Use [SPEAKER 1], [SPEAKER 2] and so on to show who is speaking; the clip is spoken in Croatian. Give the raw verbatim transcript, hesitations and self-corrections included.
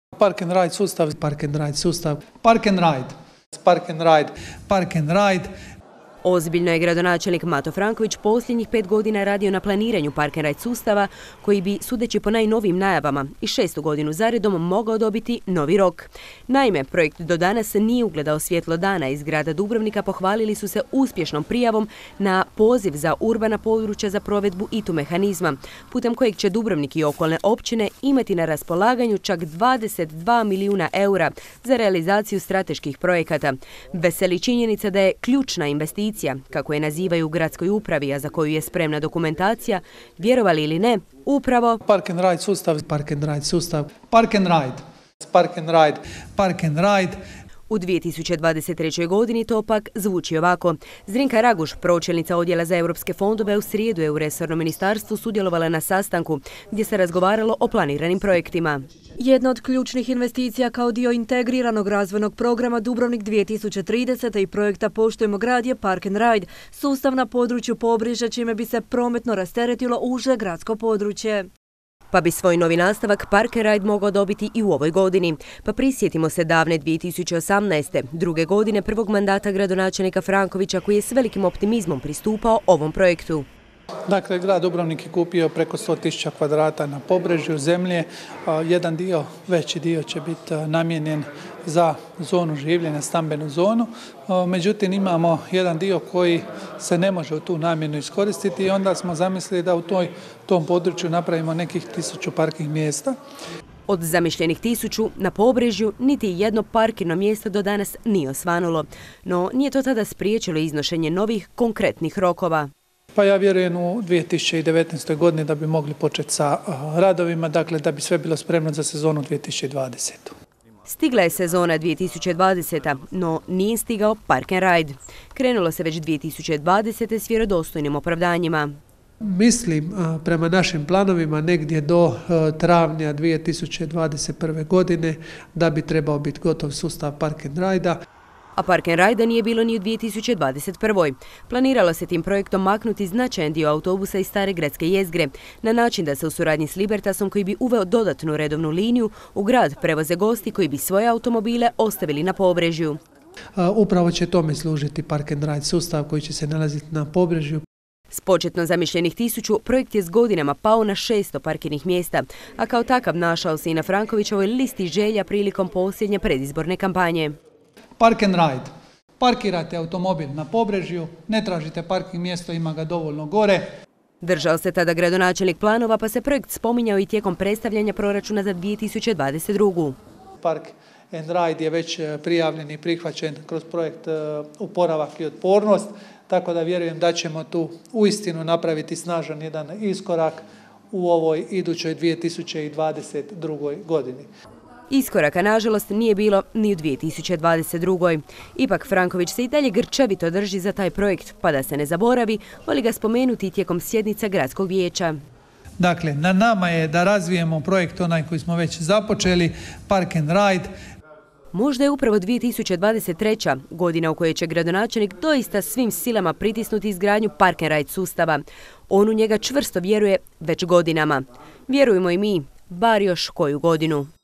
[SPEAKER 1] Park and ride sustav, park and ride sustav, park and ride, park and ride, park and ride.
[SPEAKER 2] Ozbiljno je gradonačelnik Mato Franković posljednjih pet godina radio na planiranju park and ride sustava koji bi, sudeći po najnovijim najavama, i šestu godinu zaredom mogao dobiti novi rok. Naime, projekt do danas nije ugledao svjetlo dana. Iz grada Dubrovnika pohvalili su se uspješnom prijavom na poziv za urbana područja za provedbu I T U mehanizma, putem kojeg će Dubrovnik i okolne općine imati na raspolaganju čak dvadeset dva milijuna eura za realizaciju strateških projekata. Veseli činjenica da je ključna investicija, kako je nazivaju u gradskoj upravi, a za koju je spremna dokumentacija, vjerovali ili ne, upravo
[SPEAKER 1] Park and ride sustav, park and ride sustav, park and ride, park and ride, park and ride.
[SPEAKER 2] U dvije tisuće dvadeset trećoj godini to pak zvuči ovako. Zrinka Raguš, pročelnica Odjela za europske fondove, u srijedu je u resornom ministarstvu sudjelovala na sastanku gdje se razgovaralo o planiranim projektima.
[SPEAKER 3] Jedna od ključnih investicija kao dio integriranog razvojnog programa Dubrovnik dvije tisuće trideset i projekta Poštujemo grad je Park and Ride, sustav na području Pobrježja, čime bi se prometno rasteretilo uže gradsko područje.
[SPEAKER 2] Pa bi svoj novi nastavak Park and Ride mogao dobiti i u ovoj godini. Pa prisjetimo se davne dvije tisuće osamnaeste. druge godine prvog mandata gradonačelnika Frankovića, koji je s velikim optimizmom pristupao ovom projektu.
[SPEAKER 1] Dakle, grad Dubrovnik je kupio preko sto tisuća kvadrata na Pobrežju zemlje. Jedan dio, veći dio će biti namijenjen za zonu življenja, stambenu zonu. Međutim, imamo jedan dio koji se ne može u tu namjenu iskoristiti i onda smo zamislili da u toj, tom području napravimo nekih tisuću parking mjesta.
[SPEAKER 2] Od zamišljenih tisuću na Pobrežju niti jedno parkirno mjesto do danas nije osvanulo. No nije to tada spriječilo iznošenje novih konkretnih rokova.
[SPEAKER 1] Pa ja vjerujem u dvije tisuće devetnaestoj godini da bi mogli početi sa radovima, dakle da bi sve bilo spremno za sezonu dvije tisuće dvadesete.
[SPEAKER 2] Stigla je sezona dvije tisuće dvadesete. no nije stigao Park and Ride. Krenulo se već dvije tisuće dvadesete s vjerodostojnim opravdanjima.
[SPEAKER 1] Mislim, prema našim planovima, negdje do travnja dvije tisuće dvadeset prve. godine da bi trebao biti gotov sustav Park and Ride-a.
[SPEAKER 2] A Park and Ride nije bilo ni u dvije tisuće dvadeset prvoj. Planiralo se tim projektom maknuti značajan dio autobusa iz stare gradske jezgre, na način da se u suradnji s Libertasom, koji bi uveo dodatnu redovnu liniju, u grad prevoze gosti koji bi svoje automobile ostavili na Pobrežju.
[SPEAKER 1] Upravo će tome služiti Park and Ride sustav koji će se nalaziti na Pobrežju.
[SPEAKER 2] S početno zamišljenih tisuću, projekt je s godinama pao na šesto parkirnih mjesta, a kao takav našao se i na Frankovićevoj listi želja prilikom posljednje predizborne kampanje.
[SPEAKER 1] Park and Ride. Parkirate automobil na Pobrežju, ne tražite parking mjesto, ima ga dovoljno gore.
[SPEAKER 2] Držao se tada gradonačelnik planova, pa se projekt spominjao i tijekom predstavljanja proračuna za dvije tisuće dvadeset drugu.
[SPEAKER 1] Park and Ride je već prijavljen i prihvaćen kroz projekt Oporavak i otpornost, tako da vjerujem da ćemo tu uistinu napraviti snažan jedan iskorak u ovoj idućoj dvije tisuće dvadeset drugoj. godini.
[SPEAKER 2] Iskoraka, nažalost, nije bilo ni u dvije tisuće dvadeset drugoj. Ipak Franković se i dalje grčevito drži za taj projekt, pa da se ne zaboravi, voli ga spomenuti tijekom sjednica gradskog vijeća.
[SPEAKER 1] Dakle, na nama je da razvijemo projekt onaj koji smo već započeli, Park and Ride.
[SPEAKER 2] Možda je upravo dvije tisuće dvadeset treća. godina u kojoj će gradonačelnik doista svim silama pritisnuti izgradnju Park and Ride sustava. On u njega čvrsto vjeruje već godinama. Vjerujemo i mi, bar još koju godinu.